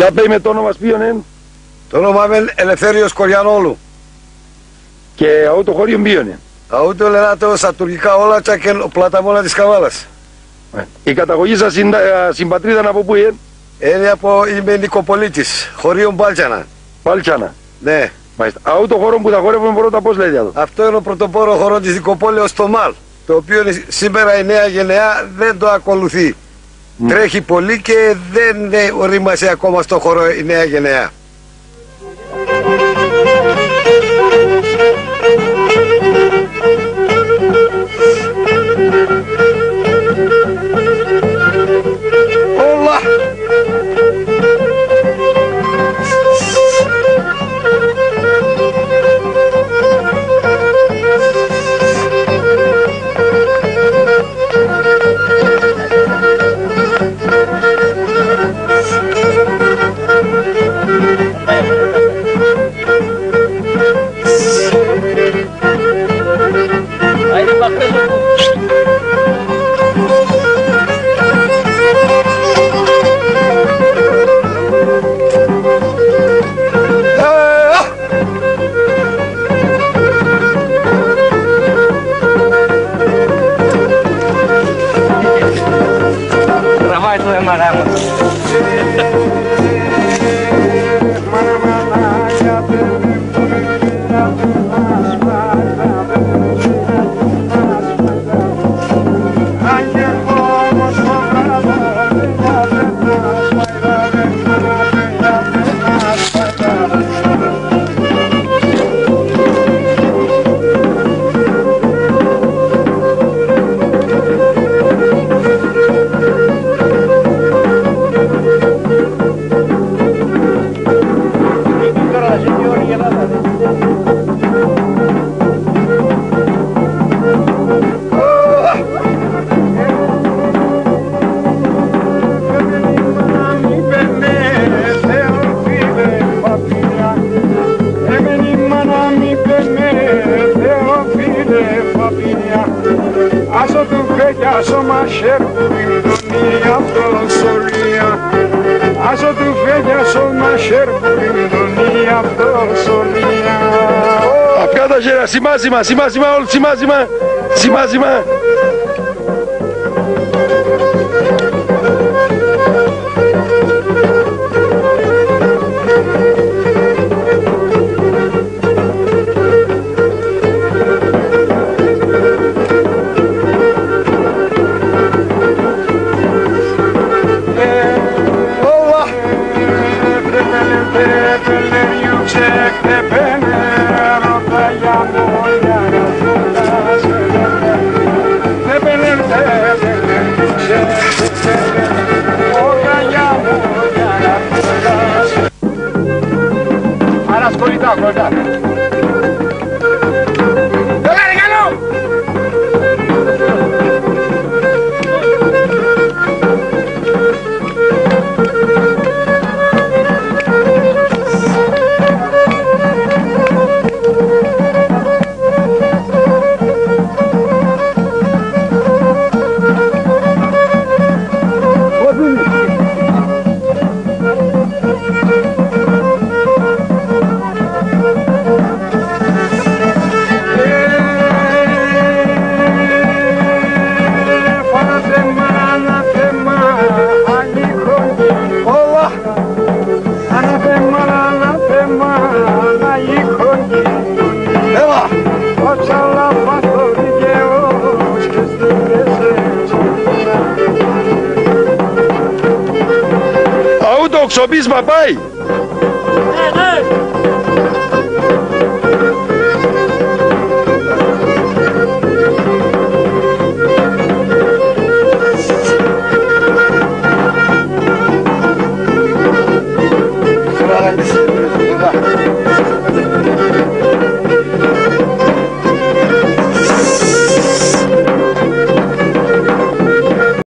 Για πέι με το όνομα σπίον εν. Το όνομα είναι Ελευθέριος Κοριανόλου. Και αού το χώριο ποιον εν. Αού το λενάτο στα τουρκικά όλα και ο πλαταμόνα της Καβάλας. Η καταγωγή σας συμπατρίδα από πού είναι. Είμαι Νικοπολίτης, χωρίο Μπάλτσανα. Μπάλτσανα. Ναι. Μάλιστα. Αού το χώρο που τα χορεύουμε πρώτα πώς λέτε εδώ. Αυτό είναι ο πρωτοπόρο χώρο της Νικοπόλεως στο ΜΑΛ. Το οποίο σήμερα η νέα γενεά δεν το ακολουθεί. Τρέχει πολύ και δεν ορίμασε ακόμα στο χώρο η νέα γενεά. Όλα! Τραβάει το έμαρά μας. Άσο του φέγγια, άσο μαχέρ που ρινδονεί αυτοσορία. Άσο του φέγγια, άσο μαχέρ που ρινδονεί αυτοσορία. Απ' τα χέρια, σημάζημα, σημάζημα, όλοι σημάζημα, σημάζημα. Ascolta, ascolta. Ξοπίσμα πάει.